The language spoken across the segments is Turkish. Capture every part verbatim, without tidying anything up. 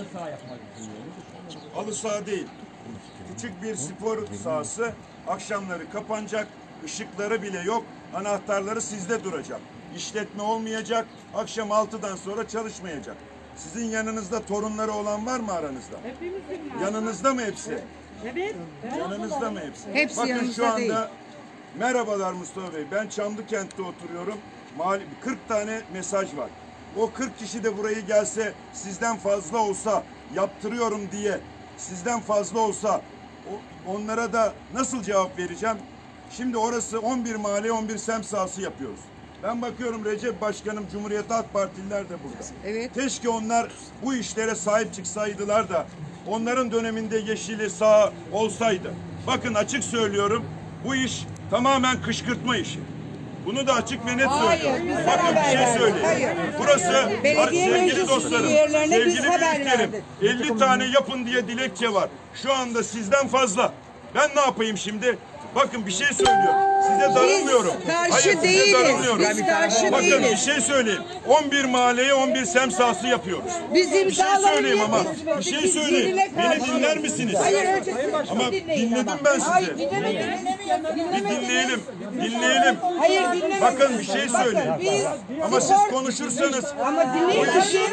saha yapmak düşünüyoruz. Halı saha değil. Küçük bir spor sahası. Akşamları kapanacak. Işıkları bile yok. Anahtarları sizde duracak. İşletme olmayacak. Akşam altıdan sonra çalışmayacak. Sizin yanınızda torunları olan var mı aranızda? Hepimizin var. Yanınızda mı hepsi? Evet. Yanınızda mı hepsi? Hepsi Bakın yanımızda şu anda değil. merhabalar Mustafa Bey. Ben Çamlıkent'te oturuyorum. Mali, kırk tane mesaj var. O kırk kişi de burayı gelse, sizden fazla olsa, yaptırıyorum diye sizden fazla olsa o, onlara da nasıl cevap vereceğim? Şimdi orası on bir mahalle, on bir semt sahası yapıyoruz. Ben bakıyorum Recep Başkanım, Cumhuriyet Halk Partililer de burada. Evet. Keşke onlar bu işlere sahip çıksaydılar da onların döneminde yeşili saha olsaydı. Bakın açık söylüyorum, bu iş tamamen kışkırtma işi. Bunu da açık ve net söylüyorum. Bakın bir şey söyleyeyim. Burası Belediye sevgili meclisi dostlarım, üyelerine biz sevgili haber büyüklerim, verdik. elli tane yapın diye dilekçe var. Şu anda sizden fazla. Ben ne yapayım şimdi? Bakın bir şey söylüyorum. Size darılmıyorum. Biz karşı Hayır, size değiliz. darılmıyorum. Biz karşı Bakın değiliz. bir şey söyleyeyim. on bir mahalleye on bir semt sahası yapıyoruz. Biz Bir şey imzaları söyleyeyim ama. yapıyoruz. Bir şey Biz söyleyeyim. yerine Beni karşıyız. dinler misiniz? Hayır, önce siz Ama dinleyin dinledim ama. ben Hayır, sizi. dinlemediniz. Bir Dinlemediniz. dinleyelim. Dinleyelim. Hayır, dinlemediniz. Bakın bir şey Bakın, söyleyeyim. biz Ama siz spor- konuşursanız Ama dinleyin. bu iş,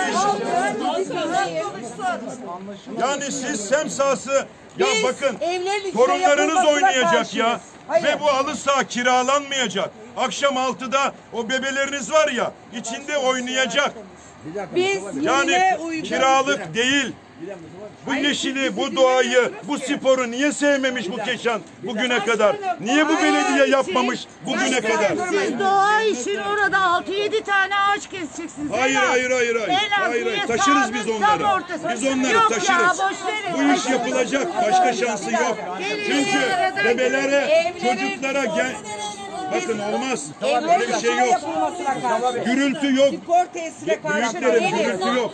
bu iş, yani siz semt sahası ya Biz bakın evlerin içine torunlarınız yapılmasına oynayacak karşıyız. ya. Hayır. Ve bu halı saha kiralanmayacak. Akşam altıda o bebeleriniz var ya içinde oynayacak. Biz Yani yerine uygun. kiralık değil. Bu yeşili, bu doğayı, bu sporu niye sevmemiş bu Keşan bugüne kadar? Niye bu belediye yapmamış bugüne kadar? Siz doğa için orada altı yedi tane ağaç keseceksiniz. Hayır, En az. hayır, hayır, hayır. En az Hayır, hayır. diye Taşırız biz sahanın tam onları. ortasına. Biz onları Yok taşırız. Ya, boş verin. Bu iş yapılacak. Başka şansı yok. Çünkü bebelere, çocuklara gel... Bakın olmaz. Böyle bir şey yok. Gürültü yok. Spor tesisine karşı Büyüklerin değiliz. gürültü yok.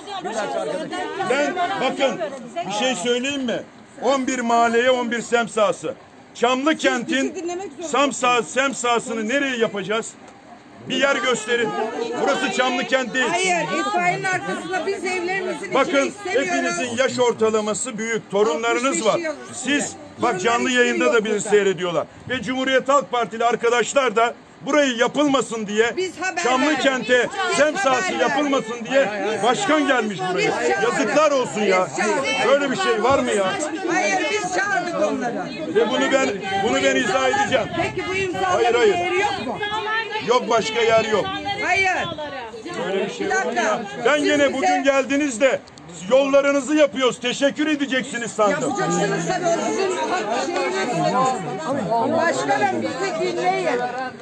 Ben bakın bir şey söyleyeyim mi? on bir mahalleye on bir semt sahası. Çamlıkent'in Sam sah semt sahasını nereye yapacağız? Bir yer gösterin. Burası Çamlıkent değil. Hayır, itfaiyenin arkasında biz evlerimizin içine Bakın istemiyoruz. hepinizin yaş ortalaması büyük. Torunlarınız var. Siz bak canlı yayında da bizi seyrediyorlar. Ve Cumhuriyet Halk Partili arkadaşlar da burayı yapılmasın diye Biz haber Çamlıkent'e verdik. semt Biz sahası haber yapılmasın diye başkan gelmiş buraya. Biz çağırdık. Yazıklar olsun ya. Biz çağırdık. Böyle bir şey var mı ya? Hayır, biz çağırdık onları. Ve bunu ben bunu ben izah edeceğim. Peki bu Hayır, imzaların hayır. değeri yok mu? Yok başka yer yok. Hayır. Böyle bir şey Bir olur dakika. ya. Ben Siz yine bize- bugün geldiğinizde yollarınızı yapıyoruz. Teşekkür edeceksiniz sandım. Yapacaksınız tabii, o sizin hak şeyiniz. Başkanım bizi dinleyin.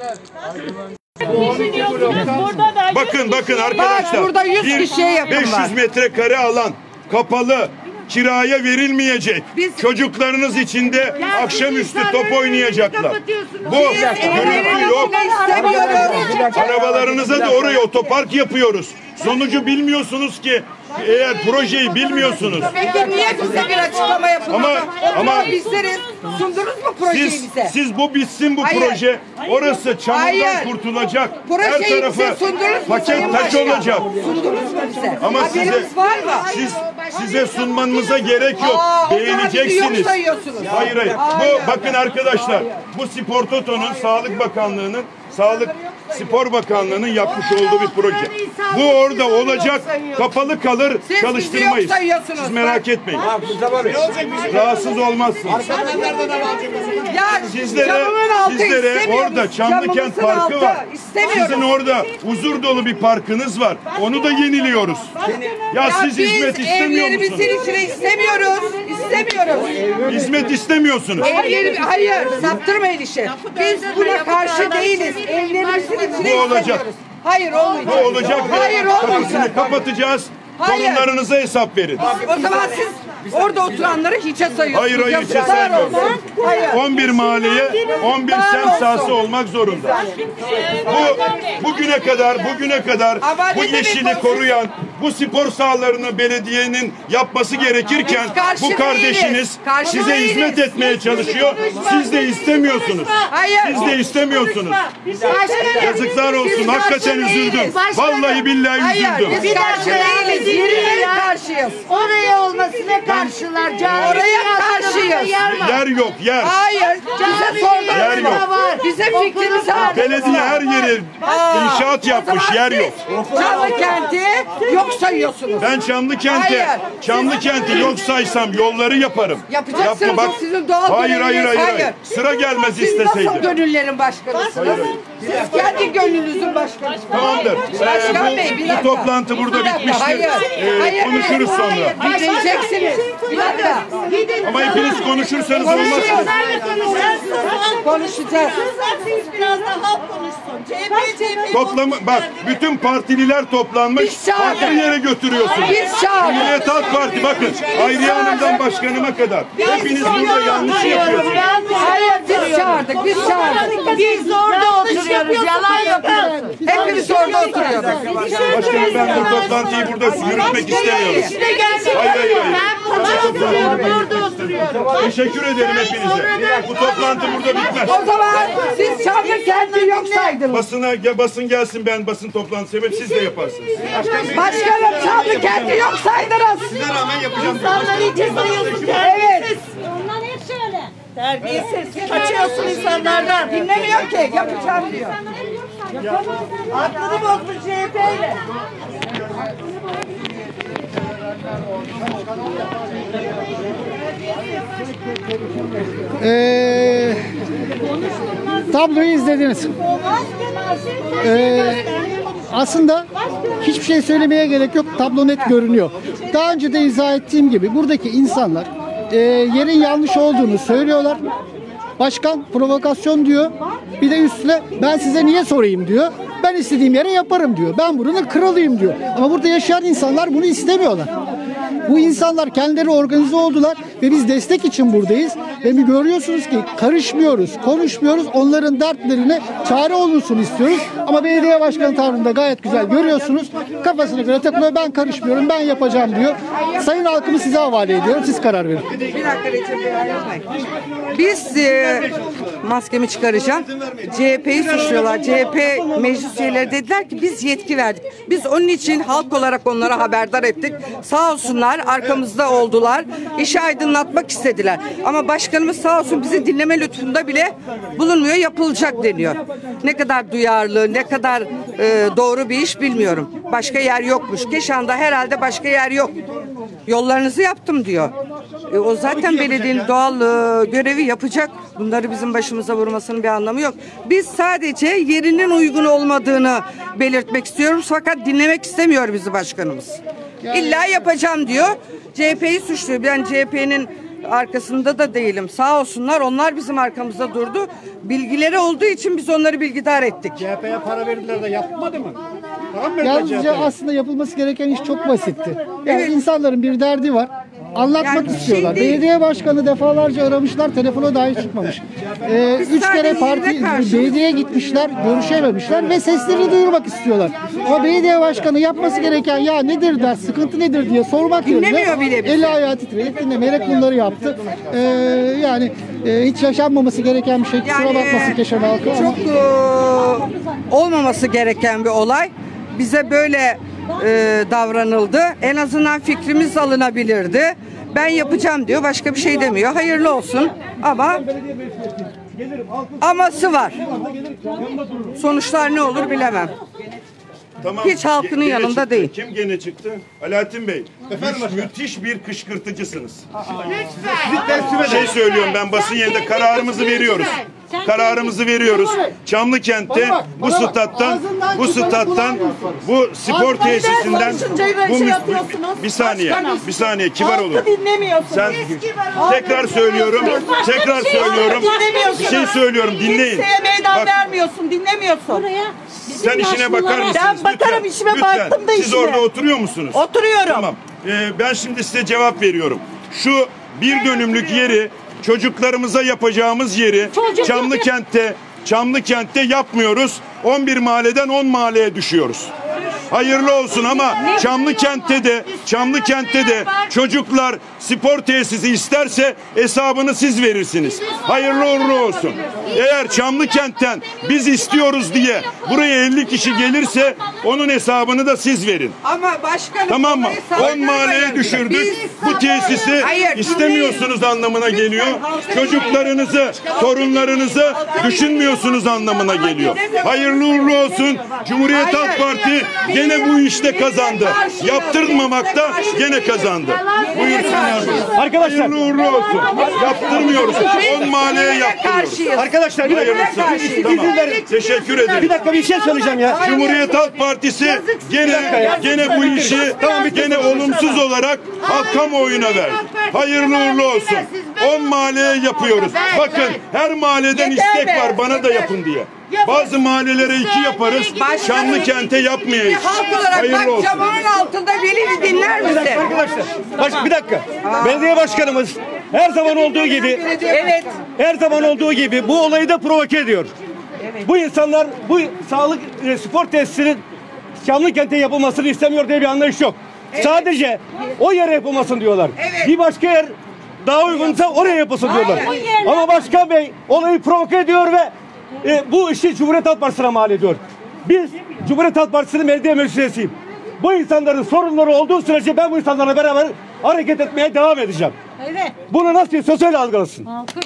Burada da Bakın bakın arkadaşlar. Bak, burada yüz bir kişiye yakın beş yüz var. metrekare alan kapalı, kiraya verilmeyecek. Biz- Çocuklarınız içinde akşamüstü top oynayacaklar. Bu Biz gürültü evlerimizin yok. içine istemiyoruz. Arabalarınıza da oraya otopark yapıyoruz. Sonucu bilmiyorsunuz ki, eğer projeyi bilmiyorsunuz. Peki niye bize bir açıklama yapılmadı? Ama- ama- ama bizleriz. Sundunuz mu projeyi Siz, bize? siz bu bitsin bu Hayır. proje. Orası çamurdan Hayır. kurtulacak. Projeyi Her bize tarafı sundunuz mu paket Sayın taş Başkan? olacak. Sundunuz mu bize? Ama size, Haberimiz var mı? siz size sunmanıza gerek yok. Aa, o zaman bizi yok Beğeneceksiniz. sayıyorsunuz. Hayır hayır. Hayır. Bu bakın arkadaşlar. Bu Spor Toto'nun, Sağlık Bakanlığı'nın, Sağlık Spor Bakanlığı'nın yapmış olduğu bir proje. Bu orada olacak. Kapalı kalır. Siz Çalıştırmayız. bizi yok sayıyorsunuz. Siz merak etmeyin. Rahatsız olmazsınız. Ya Sizlere, camımın altı sizlere istemiyoruz. orada Çamlıkent Camımızın Parkı altı var. istemiyoruz. Sizin orada huzur dolu bir parkınız var. Onu da yeniliyoruz. Ya siz biz hizmet istemiyor evlerimizin musunuz? içine istemiyoruz. İstemiyoruz. Hizmet istemiyorsunuz. Evlerim, hayır, saptırmayın işi. Biz buna karşı değiliz. Evlerimizin içine Bu olacak. istemiyoruz. Hayır olmayacak. Bu olacak Hayır ve kapısını olmayacak. kapatacağız. Hayır. Torunlarınıza hesap verin. O zaman siz orada oturanları hiçe sayıyorsunuz. Hayır, hayır, hiçe Yazıklar saymıyorum. olsun. Hayır. on bir mahalleye on bir semt sahası olmak zorunda. Bu bugüne kadar bugüne kadar Ama bu ne demek yeşili o? koruyan, bu spor sahalarını belediyenin yapması gerekirken karşı bu kardeşiniz değiliz. Karşı size değiliz. hizmet etmeye çalışıyor. Siz de istemiyorsunuz. Hayır. Siz de istemiyorsunuz. Başkanım, Yazıklar olsun. biz Hakikaten karşı üzüldüm. değiliz. Vallahi billahi Hayır, üzüldüm. biz karşı değiliz. Yürüyerek karşıyız. Oraya olmasına karşılar. Cami Oraya karşıyız. Yer yok, yer. Hayır, bize Yer sorduğunuz yok. var. Bize fikrimizi aldınız. Belediye her yeri inşaat yapmış, yer yok. Çamlı kenti yok sayıyorsunuz. Ben Çamlıkent'e, Hayır. Çamlıkent'i yok saysam yolları yaparım. Yapacaksınız, Yapma, bak. o sizin doğal Hayır, hayır, göreviniz. hayır, hayır. Sıra gelmez Siz nasıl isteseydim. gönüllerin başkanısınız? Siz kendi gönlünüzün başkanısınız. Tamamdır. Ee, Başkan Bey, bir bu, dakika. bu toplantı burada Bir dakika, bitmiştir. hayır. Ee, Hayır, konuşuruz hayır. sonra. Dinleyeceksiniz. Bir dakika. Ama hepiniz konuşursanız olmaz. Konuşuyoruz. Konuşacağız. Siz biraz da halk konuşsun. C H P, C H P Toplamı, bak bütün partililer toplanmış. Biz çağırdık. Farklı yere götürüyorsunuz. Biz çağırdık. Cumhuriyet Halk Parti bakın. Hayriye Hanım'dan başkanıma kadar. Hepiniz burada yanlış yapıyorsunuz. Hayır, biz çağırdık. Biz çağırdık. Biz orada oturuyoruz. Yalan yapıyorsun. Hepimiz orada oturuyoruz. Başkanım ben bu toplantıyı burada yürütmek istemiyorum. İşte gelsin. Hayır, hayır, hayır. Ben burada oturuyorum. Burada oturuyorum. Teşekkür ederim hepinize. Bu toplantı burada bitmez. O zaman siz Çamlı kenti yok saydınız. Basına, ya basın gelsin, ben basın toplantısı yapayım, siz de yaparsınız. Başkanım Çamlı kenti yok saydınız. Size rağmen yapacağım. İnsanları içe sayıyorsun. Evet. Ondan hep şöyle. Terbiyesiz. Kaçıyorsun insanlardan. Dinlemiyor ki yapacağım diyor. Aklını bozmuş C H P ile. Ee, tabloyu izlediniz. Ee, aslında hiçbir şey söylemeye gerek yok. Tablo net görünüyor. Daha önce de izah ettiğim gibi buradaki insanlar e, yerin yanlış olduğunu söylüyorlar. Başkan provokasyon diyor. Bir de üstüne ben size niye sorayım diyor. Ben istediğim yere yaparım diyor. Ben buranın kralıyım diyor. Ama burada yaşayan insanlar bunu istemiyorlar. Bu insanlar kendileri organize oldular ve biz destek için buradayız. Ve görüyorsunuz ki karışmıyoruz, konuşmuyoruz. Onların dertlerine çare olunsun istiyoruz. Ama belediye başkanı tavrında gayet güzel görüyorsunuz. Kafasına göre takılıyor. Ben karışmıyorum, ben yapacağım diyor. Sayın halkımı size havale ediyorum. Siz karar verin. Bir dakika Recep Bey, yapmayın. Biz e, maskemi çıkaracağım. C H P'yi suçluyorlar. C H P meclis üyeleri dediler ki biz yetki verdik. Biz onun için halk olarak onlara haberdar ettik. Sağ olsunlar arkamızda oldular. İşi aydınlatmak istediler. Ama başkanımız sağ olsun bizi dinleme lütfunda bile bulunmuyor. Yapılacak deniyor. Ne kadar duyarlı, ne kadar e, doğru bir iş bilmiyorum. Başka yer yokmuş. Keşan'da herhalde başka yer yok. Yollarınızı yaptım diyor. E, o zaten belediyenin doğal e, görevi yapacak. Bunları bizim başımıza vurmasının bir anlamı yok. Biz sadece yerinin uygun olmadığını belirtmek istiyoruz. Fakat dinlemek istemiyor bizi başkanımız. İlla yapacağım diyor. C H P'yi suçluyor. Ben C H P'nin arkasında da değilim. Sağ olsunlar onlar bizim arkamızda durdu. Bilgileri olduğu için biz onları bilgidar ettik. C H P'ye para verdiler de yapmadı mı? Para mı verdiler C H Yalnızca P'ye? aslında yapılması gereken iş çok basitti. Yani Evet. insanların bir derdi var. Anlatmak Yani istiyorlar. şey değil. Belediye başkanı defalarca aramışlar, telefona dahi çıkmamış. Ee, Biz üç kere sadece parti yerine karşıyız. belediyeye gitmişler, görüşememişler ve seslerini duyurmak istiyorlar. Ama belediye başkanı yapması gereken ya nedir der, sıkıntı nedir diye sormak Dinlemiyor yerine bile bizi. eli ayağı titreyip dinlemeyerek bunları yaptı. Ee, yani e, hiç yaşanmaması gereken bir şey. Kusura bakmasın Keşan halkı ama. çok e, olmaması gereken bir olay. Bize böyle e, davranıldı. En azından fikrimiz alınabilirdi. Ben yapacağım diyor. Başka bir şey demiyor. Hayırlı olsun. Ama aması var. Sonuçlar ne olur bilemem. Tamam. Hiç halkının Gene yanında çıktı. değil. Kim gene çıktı? Alaaddin Bey. Mü- müthiş bir kışkırtıcısınız. Bir şey söylüyorum ben basın yerinde kararımızı veriyoruz. Kararımızı veriyoruz. Çamlıkent'te bu stat'tan bu stat'tan bu spor tesisinden bu mü- bir saniye bir saniye kibar olun. Dinlemiyorsunuz. Sen tekrar söylüyorum. Tekrar söylüyorum. Bir şey söylüyorum dinleyin. Kimseye meydan Bak, vermiyorsun, dinlemiyorsun. sen işine bakar mısınız? Ben bakarım, Lütfen, işime lütfen. baktım da Siz işime. orada oturuyor musunuz? Oturuyorum. Tamam. Ee, ben şimdi size cevap veriyorum. Şu bir dönümlük yeri çocuklarımıza yapacağımız yeri Çamlıkent'te Çamlıkent'te yapmıyoruz. on bir mahalleden on mahalleye düşüyoruz. Hayırlı olsun ama Çamlıkent'te de Çamlıkent'te de çocuklar spor tesisi isterse hesabını siz verirsiniz. Hayırlı uğurlu olsun. Eğer Çamlıkent'ten biz istiyoruz diye buraya elli kişi gelirse onun hesabını da siz verin. Ama başkanım, tamam mı? olayı on mahalleye düşürdük. Biz- Bu tesisi Hayır. istemiyorsunuz anlamına geliyor. Çocuklarınızı, torunlarınızı düşünmüyorsunuz anlamına geliyor. Hayırlı uğurlu olsun. Cumhuriyet Halk Parti gene bu işte kazandı. Yaptırmamakta gene kazandı. Buyursunlar. Arkadaşlar, Hayırlı uğurlu olsun. Yaptırmıyoruz. on mahalleye yaptırıyoruz. arkadaşlar bir dakika. Hayırlısı. Tamam. Teşekkür ederim. Bir dakika bir şey söyleyeceğim ya. Cumhuriyet Halk Partisi gene gene bu işi gene olumsuz olarak halk kamuoyuna verdi. Hayırlı uğurlu olsun. on mahalleye yapıyoruz. Bakın her mahalleden istek var bana da yapın diye. Bazı mahallelere iki yaparız. Çamlıkent'e yapmayız. Halk olarak Hayırlı bak olsun. camının altında Veli'yi dinler misin? Arkadaşlar, baş, bir dakika. Belediye başkanımız her zaman olduğu gibi, Evet. her zaman olduğu gibi bu olayı da provoke ediyor. Bu insanlar bu sağlık e, spor tesisinin Çamlıkent'e yapılmasını istemiyor diye bir anlayış yok. Sadece o yere yapılmasın diyorlar. Evet. Bir başka yer daha uygunsa oraya yapılsın diyorlar. Hayır. Ama Başkan Bey olayı provoke ediyor ve e, bu işi Cumhuriyet Halk Partisi'ne mal ediyor. Biz Cumhuriyet Halk Partisi'nin belediye meclis üyesiyim. Bu insanların sorunları olduğu sürece ben bu insanlarla beraber hareket etmeye devam edeceğim. Evet. Bunu nasıl istiyorsa öyle algılasın. Alkış.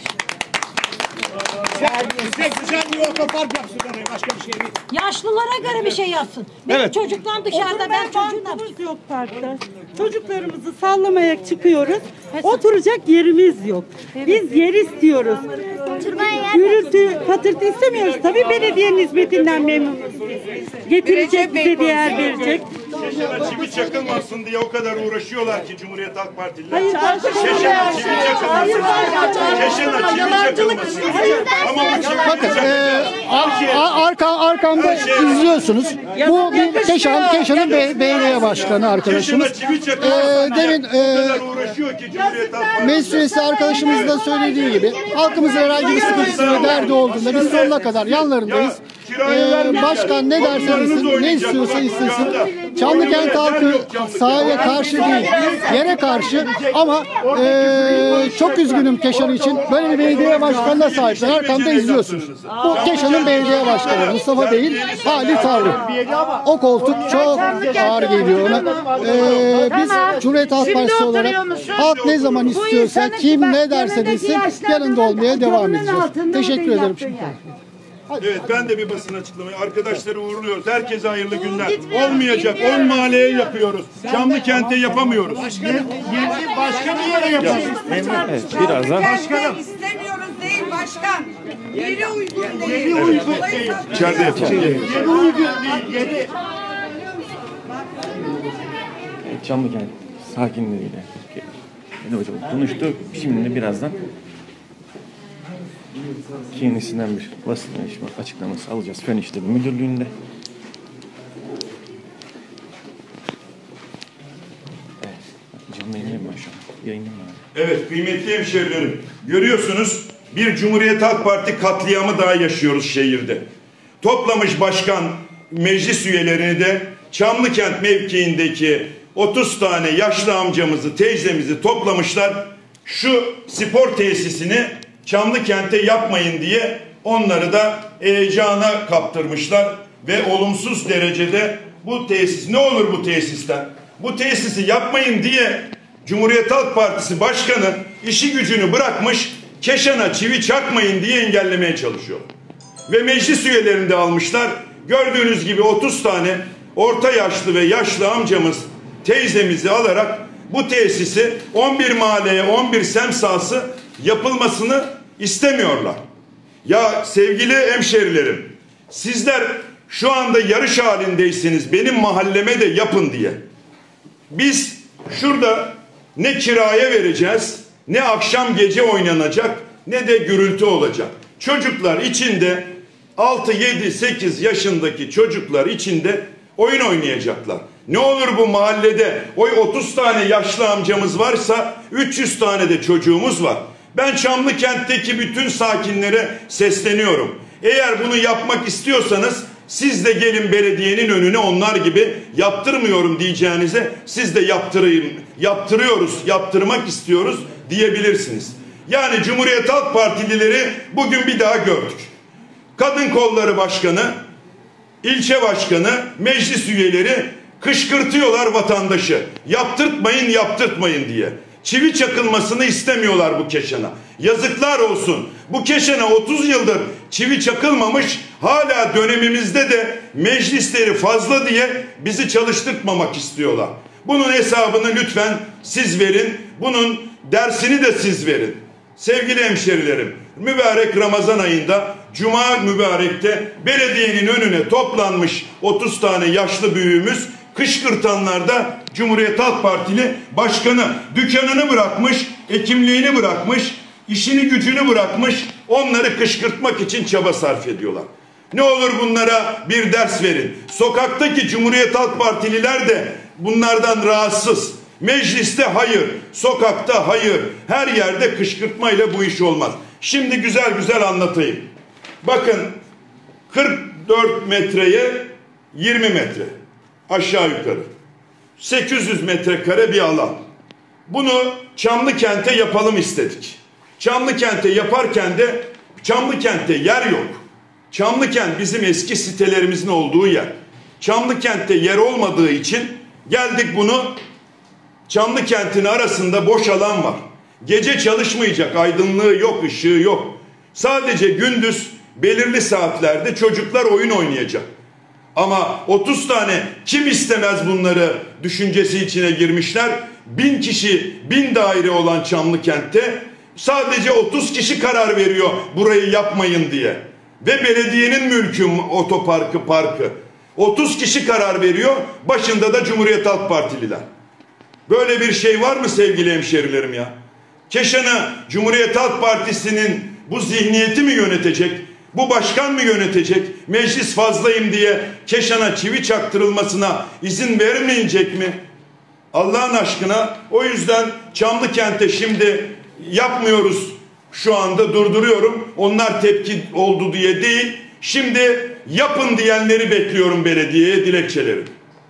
Güzel bir otopark yapsın oraya, başka bir şey değil. Yaşlılara göre bir şey yapsın. Benim Evet. çocuklarım dışarıda, ben çocuğum. Bankımız yok parkta. Çocuklarımızı sallamaya çıkıyoruz. Oturacak yerimiz yok. Biz yer istiyoruz. Gürültü, patırtı istemiyoruz. Tabii belediyenin hizmetinden memnunuz. Getirecek, bize bir yer verecek. Şeşene çivi çakılmasın diye o kadar uğraşıyorlar ki Cumhuriyet Halk Partililer. Hayır, Şeşene çivi çakılmasın. Şeşene çivi çakılmasın. Ama bu çivi Bakın çakılacak. e, ar- ar- arka, arkamda izliyorsunuz. Bu bir Keşan, Keşan'ın be- belediye başkanı arkadaşımız. Şeşene çivi çakılmasın E, diye demin o e, kadar uğraşıyor ki Cumhuriyet Halk Partisi. meclis üyesi arkadaşımız da söylediği gibi halkımızın herhangi bir sıkıntısı ve derdi olduğunda biz sonuna kadar yanlarındayız. Ee, başkan ne derse desin, ne istiyorsa istesin. Çamlıkent halkı sahaya karşı değil, yere karşı ama ee, çok üzgünüm Keşan için. Böyle bir belediye başkanına sahipler. Arkamda izliyorsunuz. Bu Keşan'ın belediye başkanı. Mustafa değil, Halit Avru. O koltuk çok ağır geliyor ona. Ee, biz Cumhuriyet Halk Partisi olarak halk ne zaman istiyorsa, kim ne derse desin yanında olmaya devam edeceğiz. Teşekkür ederim. Evet, ben de bir basın açıklamayı. Arkadaşları uğurluyoruz. Herkese hayırlı günler. Olmayacak. on mahalleye yapıyoruz. Çamlıkent'e yapamıyoruz. Başka bir yere yapalım. Birazdan. Başkanım. İstemiyoruz değil başkan. Yeri uygun değil. Yeri uygun değil. İçeride yapalım. Yeri uygun değil. Yeri. Çamlıkent sakinleriyle Mehmet Hocam konuştu. Şimdi birazdan kendisinden bir basın açıklaması alacağız Fen İşleri Müdürlüğü'nde. Evet. Canlı yayınlayayım mı şu an? Yayınlayayım mı? Evet, kıymetli hemşehrilerim. Görüyorsunuz bir Cumhuriyet Halk Parti katliamı daha yaşıyoruz şehirde. Toplamış başkan meclis üyelerini de Çamlıkent mevkiindeki otuz tane yaşlı amcamızı, teyzemizi toplamışlar. Şu spor tesisini Çamlıkent'e yapmayın diye onları da heyecana kaptırmışlar ve olumsuz derecede bu tesis, ne olur bu tesisten? Bu tesisi yapmayın diye Cumhuriyet Halk Partisi Başkanı işi gücünü bırakmış, Keşan'a çivi çakmayın diye engellemeye çalışıyor. Ve meclis üyelerini de almışlar. Gördüğünüz gibi otuz tane orta yaşlı ve yaşlı amcamız, teyzemizi alarak bu tesisi on bir mahalleye, on bir semt sahası yapılmasını istemiyorlar. Ya sevgili hemşerilerim, sizler şu anda yarış halindeysiniz, benim mahalleme de yapın diye. Biz şurada ne kiraya vereceğiz, ne akşam gece oynanacak, ne de gürültü olacak. Çocuklar içinde altı, yedi, sekiz yaşındaki çocuklar içinde oyun oynayacaklar. Ne olur bu mahallede o otuz tane yaşlı amcamız varsa üç yüz tane de çocuğumuz var. Ben Çamlıkent'teki bütün sakinlere sesleniyorum. Eğer bunu yapmak istiyorsanız Siz de gelin belediyenin önüne onlar gibi yaptırmıyorum diyeceğinize siz de yaptırayım, yaptırıyoruz, yaptırmak istiyoruz diyebilirsiniz. Yani Cumhuriyet Halk Partilileri bugün bir daha gördük. Kadın Kolları Başkanı, ilçe başkanı, meclis üyeleri kışkırtıyorlar vatandaşı. Yaptırtmayın, yaptırtmayın diye. Çivi çakılmasını istemiyorlar bu Keşan'a. Yazıklar olsun. Bu Keşan'a otuz yıldır çivi çakılmamış, hala dönemimizde de meclisleri fazla diye bizi çalıştırtmamak istiyorlar. Bunun hesabını lütfen siz verin. Bunun dersini de siz verin. Sevgili hemşerilerim, mübarek Ramazan ayında Cuma mübarekte belediyenin önüne toplanmış otuz tane yaşlı büyüğümüz, kışkırtanlar da Cumhuriyet Halk Partili başkanı dükkanını bırakmış, hekimliğini bırakmış, işini gücünü bırakmış, onları kışkırtmak için çaba sarf ediyorlar. Ne olur bunlara bir ders verin. Sokaktaki Cumhuriyet Halk Partililer de bunlardan rahatsız. Mecliste hayır, sokakta hayır, her yerde kışkırtmayla bu iş olmaz. Şimdi güzel güzel anlatayım. Bakın kırk dört metreye yirmi metre aşağı yukarı. sekiz yüz metrekare bir alan. Bunu Çamlıkent'e yapalım istedik. Çamlıkent'e yaparken de Çamlıkent'te yer yok. Çamlıkent bizim eski sitelerimizin olduğu yer. Çamlıkent'te yer olmadığı için geldik bunu Çamlıkent'in arasında boş alan var. Gece çalışmayacak, aydınlığı yok, ışığı yok. Sadece gündüz belirli saatlerde çocuklar oyun oynayacak. Ama otuz tane kim istemez bunları düşüncesi içine girmişler. Bin kişi, bin daire olan Çamlıkent'te sadece otuz kişi karar veriyor burayı yapmayın diye. Ve belediyenin mülkü otoparkı, parkı. otuz kişi karar veriyor, başında da Cumhuriyet Halk Partililer. Böyle bir şey var mı sevgili hemşerilerim ya? Keşan'ı Cumhuriyet Halk Partisi'nin bu zihniyeti mi yönetecek? Bu başkan mı yönetecek? Meclis fazlayım diye Keşan'a çivi çaktırılmasına izin vermeyecek mi? Allah'ın aşkına, o yüzden Çamlıkent'te şimdi yapmıyoruz, şu anda durduruyorum. Onlar tepki oldu diye değil. Şimdi yapın diyenleri bekliyorum belediyeye, dilekçeleri.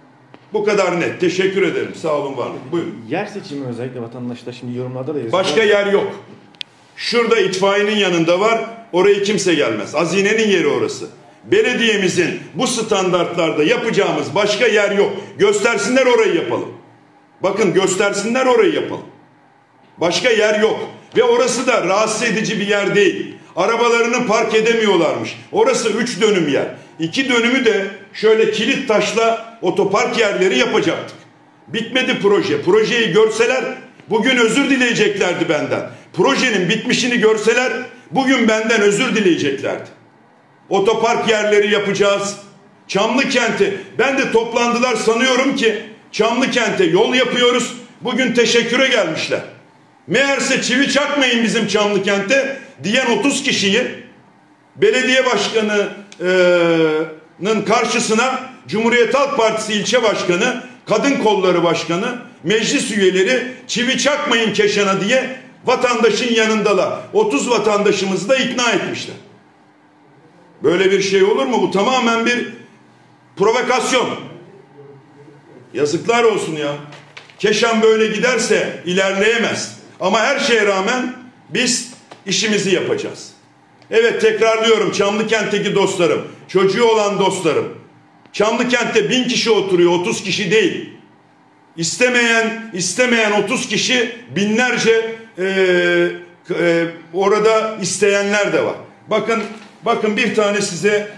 Bu kadar net. Teşekkür ederim. Sağ olun, var olun. Buyurun. Yer seçimi özellikle vatandaşlar şimdi yorumlarda da yazıyor. Başka yer yok. Şurada itfaiyenin yanında var. Oraya kimse gelmez. Hazinenin yeri orası. Belediyemizin bu standartlarda yapacağımız başka yer yok. Göstersinler, orayı yapalım. Bakın, göstersinler, orayı yapalım. Başka yer yok. Ve orası da rahatsız edici bir yer değil. Arabalarını park edemiyorlarmış. Orası üç dönüm yer. İki dönümü de şöyle kilit taşla otopark yerleri yapacaktık. Bitmedi proje. Projeyi görseler bugün özür dileyeceklerdi benden. Projenin bitmişini görseler bugün benden özür dileyeceklerdi. Otopark yerleri yapacağız. Çamlıkent'e, ben de toplandılar sanıyorum ki Çamlıkent'e yol yapıyoruz. Bugün teşekküre gelmişler. Meğerse çivi çakmayın bizim Çamlıkent'e diyen otuz kişiyi belediye başkanının karşısına Cumhuriyet Halk Partisi ilçe başkanı, Kadın Kolları Başkanı, meclis üyeleri çivi çakmayın Keşan'a diye vatandaşın yanındalar. otuz vatandaşımızı da ikna etmişler. Böyle bir şey olur mu? Bu tamamen bir provokasyon. Yazıklar olsun ya. Keşan böyle giderse ilerleyemez. Ama her şeye rağmen biz işimizi yapacağız. Evet, tekrarlıyorum Çamlıkent'teki dostlarım, çocuğu olan dostlarım. Çamlıkent'te bin kişi oturuyor, otuz kişi değil. İstemeyen, istemeyen otuz kişi, binlerce e, e, orada isteyenler de var. Bakın, bakın bir tane size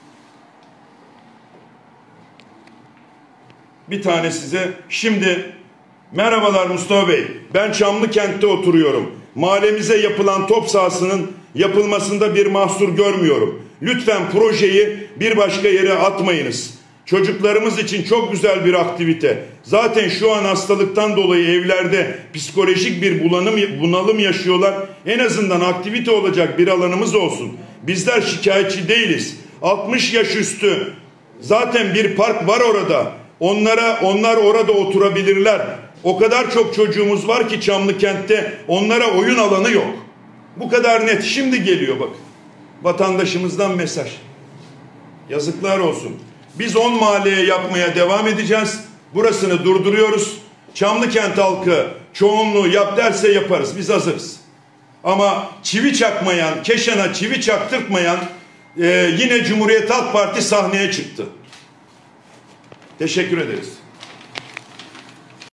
bir tane size şimdi merhabalar Mustafa Bey, ben Çamlıkent'te oturuyorum. Mahallemize yapılan top sahasının yapılmasında bir mahsur görmüyorum. Lütfen projeyi bir başka yere atmayınız. Çocuklarımız için çok güzel bir aktivite. Zaten şu an hastalıktan dolayı evlerde psikolojik bir bulanım, bunalım yaşıyorlar. En azından aktivite olacak bir alanımız olsun. Bizler şikayetçi değiliz. altmış yaş üstü zaten bir park var orada. Onlara, onlar orada oturabilirler. O kadar çok çocuğumuz var ki Çamlıkent'te, onlara oyun alanı yok. Bu kadar net. Şimdi geliyor bak. Vatandaşımızdan mesaj. Yazıklar olsun. Biz on mahalleye yapmaya devam edeceğiz. Burasını durduruyoruz. Çamlıkent halkı çoğunluğu yap derse yaparız. Biz hazırız. Ama çivi çakmayan, Keşan'a çivi çaktırtmayan e, yine Cumhuriyet Halk Parti sahneye çıktı. Teşekkür ederiz.